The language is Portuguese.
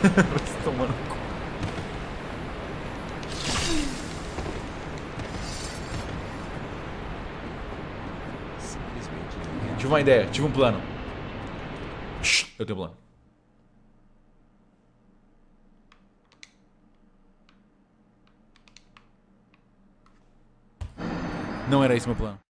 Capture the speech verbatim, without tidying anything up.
Vai se tomar no cu. Simplesmente. Tive uma ideia, tive um plano. Eu tenho um plano. Não era esse meu plano.